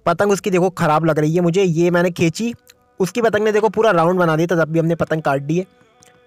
पतंग उसकी देखो ख़राब लग रही है मुझे। ये मैंने खींची, उसकी पतंग ने देखो पूरा राउंड बना दिया था, तब भी हमने पतंग काट दी है।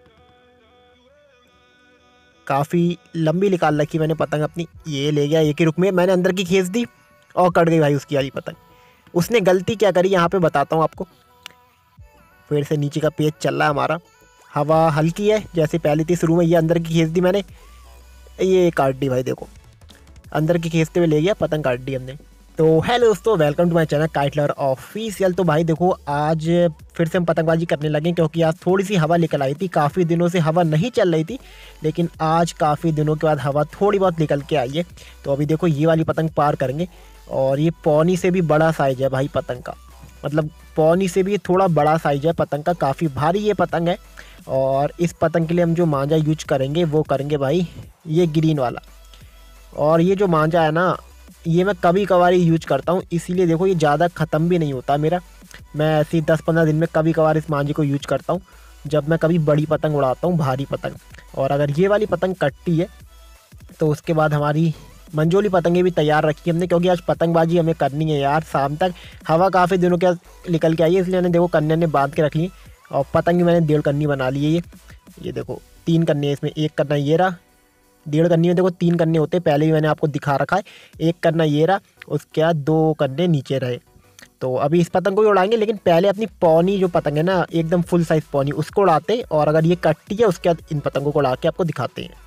काफ़ी लंबी निकाल रखी मैंने पतंग अपनी। ये ले गया एक ही रुक में, मैंने अंदर की खींच दी और कट गई भाई उसकी वाली पतंग। उसने गलती क्या करी यहाँ पे बताता हूँ आपको। फिर से नीचे का पेज चल रहा है हमारा। हवा हल्की है जैसे पहली थी शुरू में। ये अंदर की खींच दी मैंने, ये काट दी भाई। देखो अंदर की खींचते हुए ले गया, पतंग काट दी हमने। तो हेलो दोस्तों, welcome to my channel kite lover official. तो भाई देखो आज फिर से हम पतंगबाजी करने लगे, क्योंकि आज थोड़ी सी हवा निकल आई थी। काफ़ी दिनों से हवा नहीं चल रही थी, लेकिन आज काफ़ी दिनों के बाद हवा थोड़ी बहुत निकल के आई है। तो अभी देखो ये वाली पतंग पार करेंगे, और ये पौनी से भी बड़ा साइज है भाई पतंग का। मतलब पौनी से भी थोड़ा बड़ा साइज है पतंग का, काफ़ी भारी ये पतंग है। और इस पतंग के लिए हम जो मांझा यूज करेंगे वो करेंगे भाई ये ग्रीन वाला। और ये जो मांझा है ना, ये मैं कभी कभार ही यूज करता हूँ, इसीलिए देखो ये ज़्यादा ख़त्म भी नहीं होता मेरा। मैं ऐसे ही 10-15 दिन में कभी कभार इस मांझे को यूज करता हूँ, जब मैं कभी बड़ी पतंग उड़ाता हूँ, भारी पतंग। और अगर ये वाली पतंग कटती है तो उसके बाद हमारी मंजोली पतंगें भी तैयार रखी हमने, क्योंकि आज पतंगबाजी हमें करनी है यार शाम तक। हवा काफ़ी दिनों के निकल के आई है, इसलिए मैंने देखो कन्या ने बांध के रख ली। और पतंग भी मैंने 1.5 कन्नी बना ली है। ये देखो 3 कन्ने, इसमें एक कन्ना ये रहा। 1.5 कन्नी में देखो 3 कन्ने होते, पहले भी मैंने आपको दिखा रखा है। एक कन्ना ये रहा, उसके बाद 2 कन्ने नीचे रहे। तो अभी इस पतंग को भी उड़ाएंगे, लेकिन पहले अपनी पौनी जो पतंग है ना, एकदम फुल साइज पौनी, उसको उड़ाते। और अगर ये कटती है उसके बाद इन पतंगों को उड़ा के आपको दिखाते हैं।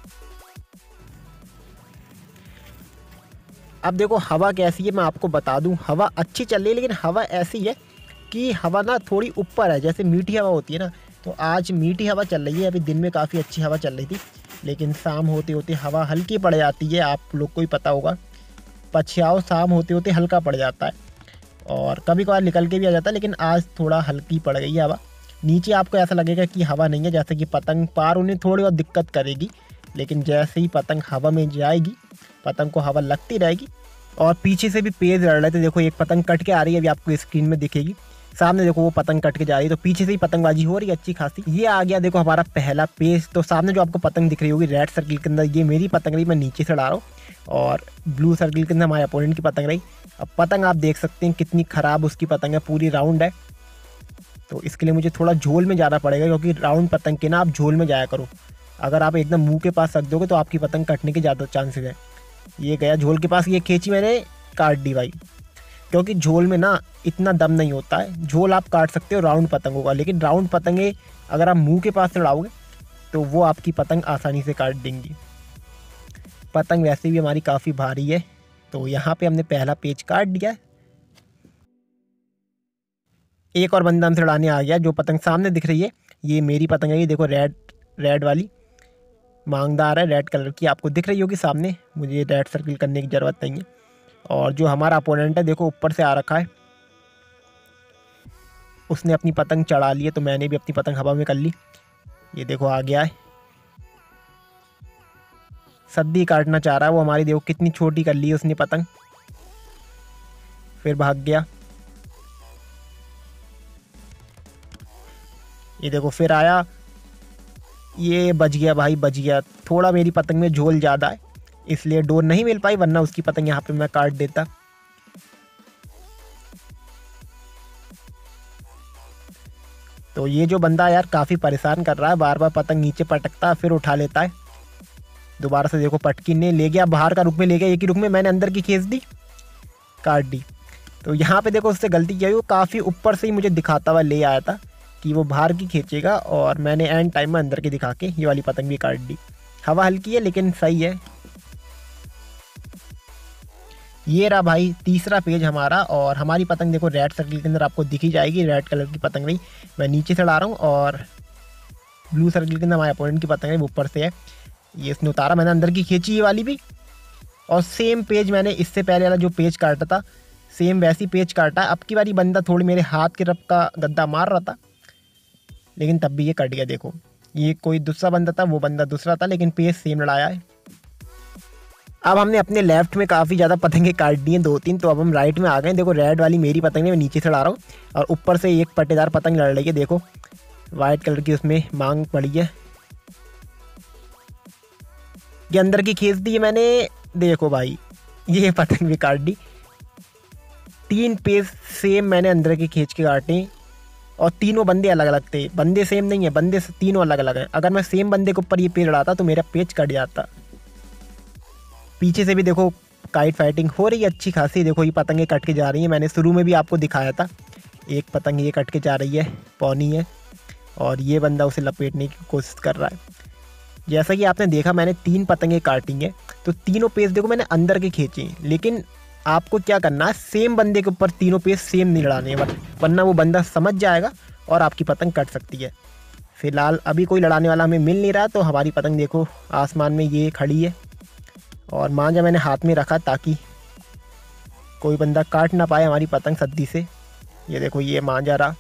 अब देखो हवा कैसी है मैं आपको बता दूं। हवा अच्छी चल रही है, लेकिन हवा ऐसी है कि हवा ना थोड़ी ऊपर है, जैसे मीठी हवा होती है ना। तो आज मीठी हवा चल रही है। अभी दिन में काफ़ी अच्छी हवा चल रही थी, लेकिन शाम होते होते हवा हल्की पड़ जाती है। आप लोग को ही पता होगा, पछयाओ शाम होते होते हल्का पड़ जाता है, और कभी कभार निकल के भी आ जाता है। लेकिन आज थोड़ा हल्की पड़ गई है हवा। नीचे आपको ऐसा लगेगा कि हवा नहीं है, जैसे कि पतंग पार होने थोड़ी बहुत दिक्कत करेगी, लेकिन जैसे ही पतंग हवा में जाएगी, पतंग को हवा लगती रहेगी। और पीछे से भी पेज लड़ रहे थे, देखो एक पतंग कट के आ रही है, अभी आपको स्क्रीन में दिखेगी। सामने देखो वो पतंग कट के जा रही है, तो पीछे से ही पतंगबाजी हो रही है अच्छी खासी। ये आ गया देखो हमारा पहला पेज। तो सामने जो आपको पतंग दिख रही होगी रेड सर्किल के अंदर, ये मेरी पतंग रही, मैं नीचे से उड़ा रहा हूँ। और ब्लू सर्किल के अंदर हमारे अपोनेंट की पतंग रही। अब पतंग आप देख सकते हैं कितनी ख़राब उसकी पतंग है, पूरी राउंड है। तो इसके लिए मुझे थोड़ा झोल में जाना पड़ेगा, क्योंकि राउंड पतंग के ना आप झोल में जाया करो। अगर आप एकदम मुंह के पास रख दोगे तो आपकी पतंग कटने के ज़्यादा चांसेस है। ये गया झोल के पास, ये खींची मैंने, काट दी भाई। क्योंकि झोल में ना इतना दम नहीं होता है। झोल आप काट सकते हो राउंड पतंगों का, लेकिन राउंड पतंगे अगर आप मुंह के पास चढ़ाओगे तो वो आपकी पतंग आसानी से काट देंगी। पतंग वैसे भी हमारी काफ़ी भारी है। तो यहाँ पे हमने पहला पेज काट दिया। एक और बंदा हमसे लड़ाने आ गया। जो पतंग सामने दिख रही है ये मेरी पतंग है। ये देखो रेड रेड वाली मांगदार है, रेड कलर की, आपको दिख रही होगी सामने। मुझे रेड सर्किल करने की ज़रूरत नहीं है। और जो हमारा अपोनेंट है देखो ऊपर से आ रखा है, उसने अपनी पतंग चढ़ा ली है, तो मैंने भी अपनी पतंग हवा में कर ली। ये देखो आ गया है, सद्दी काटना चाह रहा है वो हमारी। देखो कितनी छोटी कर ली है उसने पतंग, फिर भाग गया। ये देखो फिर आया, ये बच गया भाई, बच गया। थोड़ा मेरी पतंग में झोल ज़्यादा है, इसलिए डोर नहीं मिल पाई, वरना उसकी पतंग यहाँ पे मैं काट देता। तो ये जो बंदा यार काफ़ी परेशान कर रहा है, बार बार पतंग नीचे पटकता है फिर उठा लेता है। दोबारा से देखो पटकी ने ले गया, बाहर का रुख में ले गया। एक ही रुख में मैंने अंदर की खींच दी, काट दी। तो यहाँ पे देखो उससे गलती किया, वो काफ़ी ऊपर से ही मुझे दिखाता हुआ ले आया था कि वो बाहर की खींचेगा, और मैंने एंड टाइम में अंदर की दिखा के ये वाली पतंग भी काट दी। हवा हल्की है लेकिन सही है। ये रहा भाई तीसरा पेज हमारा, और हमारी पतंग देखो रेड सर्किल के अंदर आपको दिखी जाएगी। रेड कलर की पतंग रही, मैं नीचे से उड़ा रहा हूँ। और ब्लू सर्किल के अंदर हमारे अपोनेंट की पतंग है, वो ऊपर से है। ये इसने उतारा, मैंने अंदर की खींची ये वाली भी। और सेम पेज मैंने इससे पहले वाला जो पेज काटा था, सेम वैसी पेज काटा। अब की बारी बंदा थोड़ी मेरे हाथ के रफ का गद्दा मार रहा था, लेकिन तब भी ये कट गया। देखो ये कोई दूसरा बंदा था, वो बंदा दूसरा था, लेकिन पेज सेम लड़ाया है। अब हमने अपने लेफ्ट में काफ़ी ज़्यादा पतंगे काट दी हैं, 2-3। तो अब हम राइट में आ गए। देखो रेड वाली मेरी पतंग है, मैं नीचे से लड़ा रहा हूँ, और ऊपर से एक पट्टेदार पतंग लड़ रही है। देखो वाइट कलर की उसमें मांग पड़ी है। ये अंदर की खींच दी है मैंने। देखो भाई ये पतंग भी काट दी। 3 पेज सेम मैंने अंदर के खींच के काटे और तीनों बंदे अलग अलग थे। बंदे सेम नहीं है, बंदे तीनों अलग अलग हैं। अगर मैं सेम बंदे के ऊपर ये पेज लड़ाता तो मेरा पेज कट जाता। पीछे से भी देखो काइट फाइटिंग हो रही है अच्छी खासी। देखो ये पतंगे कट के जा रही हैं, मैंने शुरू में भी आपको दिखाया था। एक पतंग ये कट के जा रही है, पौनी है, और ये बंदा उसे लपेटने की कोशिश कर रहा है। जैसा कि आपने देखा मैंने 3 पतंगे काटी हैं, तो तीनों पेज देखो मैंने अंदर के खींचे हैं। लेकिन आपको क्या करना है, सेम बंदे के ऊपर तीनों पेज सेम नहीं लड़ाने हैं, वरना वो बंदा समझ जाएगा और आपकी पतंग कट सकती है। फिलहाल अभी कोई लड़ाने वाला हमें मिल नहीं रहा, तो हमारी पतंग देखो आसमान में ये खड़ी है और मांझा मैंने हाथ में रखा ताकि कोई बंदा काट ना पाए हमारी पतंग सद्दी से। ये देखो ये मांझा रहा,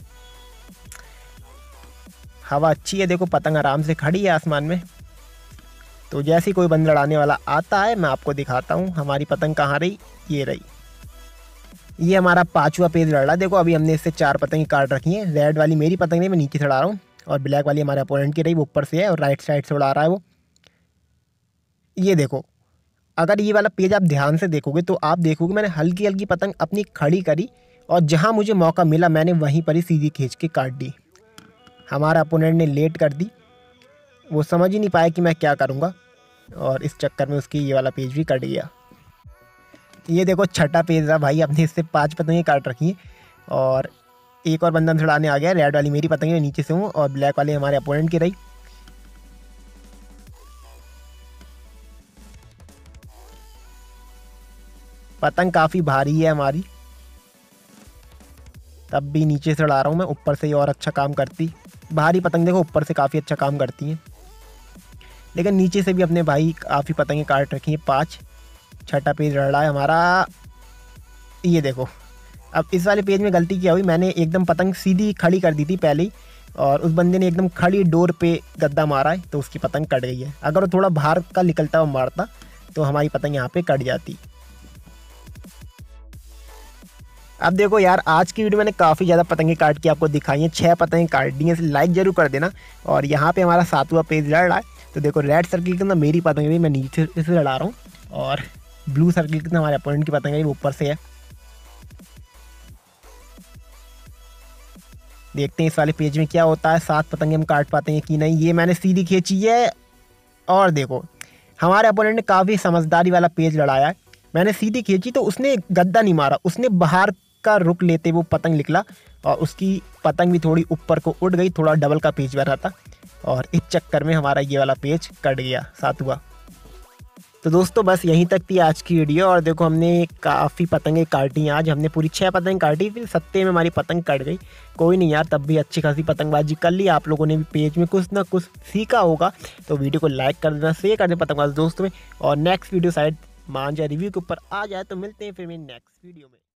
हवा अच्छी है, देखो पतंग आराम से खड़ी है आसमान में। तो जैसे ही कोई बंदा लड़ाने वाला आता है मैं आपको दिखाता हूँ हमारी पतंग कहाँ रही। ये रही, ये हमारा 5वां पेज लड़ रहा है। देखो अभी हमने इससे 4 पतंगे काट रखी हैं। रेड वाली मेरी पतंग नहीं, मैं नीचे चढ़ा रहा हूँ, और ब्लैक वाली हमारे अपोनेंट की रही, वो ऊपर से है और राइट साइड से उड़ा रहा है वो। ये देखो अगर ये वाला पेज आप ध्यान से देखोगे तो आप देखोगे मैंने हल्की हल्की पतंग अपनी खड़ी करी और जहाँ मुझे मौका मिला मैंने वहीं पर ही सीधी खींच के काट दी। हमारा अपोनेंट ने लेट कर दी, वो समझ ही नहीं पाया कि मैं क्या करूँगा, और इस चक्कर में उसकी ये वाला पेज भी कट गया। ये देखो 6ठा पेज रहा भाई, अपने इससे 5 पतंगें काट रखी हैं और एक और बंदा छुड़ाने आ गया। रेड वाली मेरी पतंग है, नीचे से हूँ, और ब्लैक वाली हमारे अपोनेंट की रही। पतंग काफ़ी भारी है हमारी, तब भी नीचे से उड़ा रहा हूँ मैं, ऊपर से ही और अच्छा काम करती। भारी पतंग देखो ऊपर से काफ़ी अच्छा काम करती हैं, लेकिन नीचे से भी अपने भाई काफ़ी पतंगें काट रखी हैं। 5 6ठा पेज लड़ रहा है हमारा। ये देखो अब इस वाले पेज में गलती क्या हुई, मैंने एकदम पतंग सीधी खड़ी कर दी थी पहले ही, और उस बंदे ने एकदम खड़ी डोर पे गद्दा मारा है, तो उसकी पतंग कट गई है। अगर वो थोड़ा बाहर का निकलता हुआ मारता तो हमारी पतंग यहाँ पे कट जाती। अब देखो यार आज की वीडियो मैंने काफ़ी ज़्यादा पतंगे काट के आपको दिखाई हैं, 6 पतंगे काट दी हैं, इसे लाइक जरूर कर देना। और यहाँ पे हमारा 7वां पेज लड़ रहा है, तो देखो रेड सर्किल के अंदर मेरी पतंग भी मैं नीचे से लड़ा रहा हूँ, और ब्लू सर्किल के अंदर हमारे अपोनेंट की पतंग भी ऊपर से है। देखते हैं इस वाले पेज में क्या होता है, 7 पतंगे हम काट पाते हैं कि नहीं। ये मैंने सीधी खींची है, और देखो हमारे अपोनेंट ने काफ़ी समझदारी वाला पेज लड़ाया है। मैंने सीधी खींची तो उसने गद्दा नहीं मारा, उसने बाहर का रुख लेते वो पतंग निकला, और उसकी पतंग भी थोड़ी ऊपर को उड़ गई, थोड़ा डबल का पेज बन रहा था, और इस चक्कर में हमारा ये वाला पेज कट गया 7वां। तो दोस्तों बस यहीं तक थी आज की वीडियो, और देखो हमने काफ़ी पतंगें काटी। आज हमने पूरी 6 पतंग काटी, फिर 7वें में हमारी पतंग कट गई। कोई नहीं यार, तब भी अच्छी खासी पतंगबाजी कर ली। आप लोगों ने भी पेज में कुछ ना कुछ सीखा होगा, तो वीडियो को लाइक कर देना, शेयर कर देना पतंगबाज दोस्तों में, और नेक्स्ट वीडियो शायद मांझा रिव्यू के ऊपर आ जाए। तो मिलते हैं फिर मेरी नेक्स्ट वीडियो में।